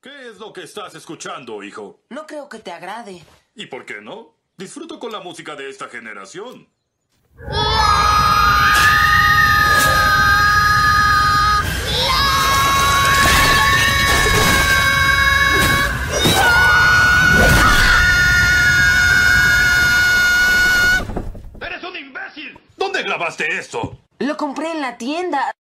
¿Qué es lo que estás escuchando, hijo? No creo que te agrade. ¿Y por qué no? Disfruto con la música de esta generación. ¡Eres un imbécil! ¿Dónde grabaste esto? Lo compré en la tienda.